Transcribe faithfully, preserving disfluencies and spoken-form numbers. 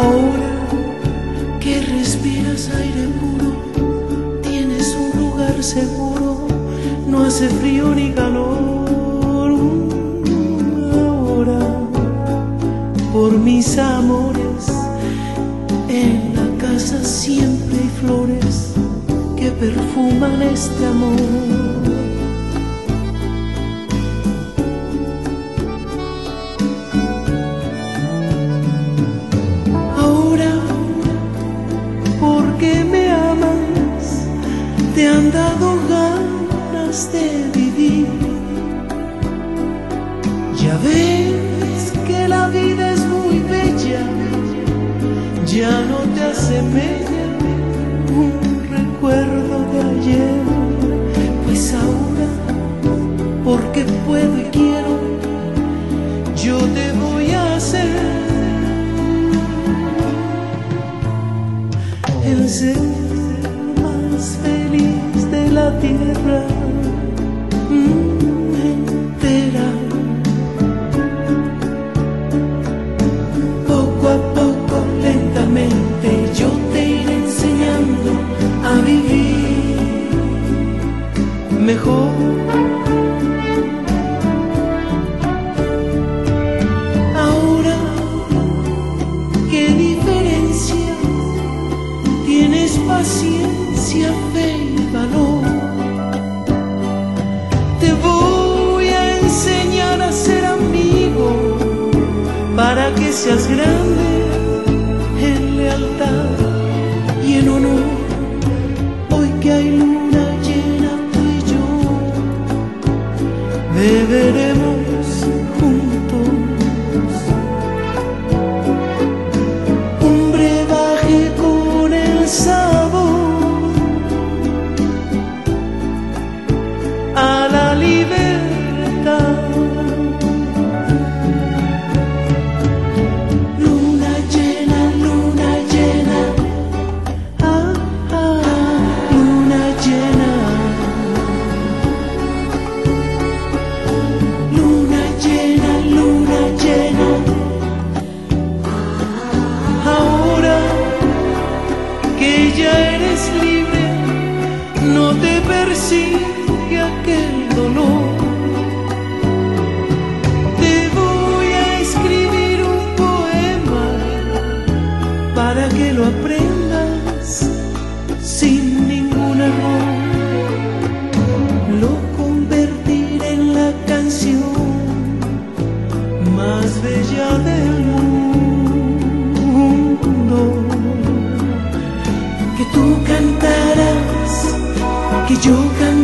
Ahora que respiras aire puro, tienes un lugar seguro, no hace frío ni calor. Ahora, por mis amores, en la casa siempre hay flores que perfuman este amor. Te han dado ganas de vivir. Ya ves que la vida es muy bella, ya no te asemeja un recuerdo de ayer. Pues ahora, porque puedo y quiero, yo te voy a hacer el ser más feliz de la tierra mm, entera. Poco a poco, lentamente, yo te iré enseñando a vivir mejor. Ahora, ¿qué diferencia? Tienes paciencia, fe y valor. Te voy a enseñar a ser amigo para que seas grande en lealtad y en honor. Hoy que hay luna llena, tú y yo beberemos juntos un brebaje con el sabor a la libertad. Luna llena, luna llena, ah, ah, luna llena. Luna llena, luna llena. Ahora que ya eres libre, no te persigue aquel dolor. Te voy a escribir un poema para que lo aprendas sin ningún error. Lo convertiré en la canción más bella del mundo. Que tú cantarás, que yo cantaré,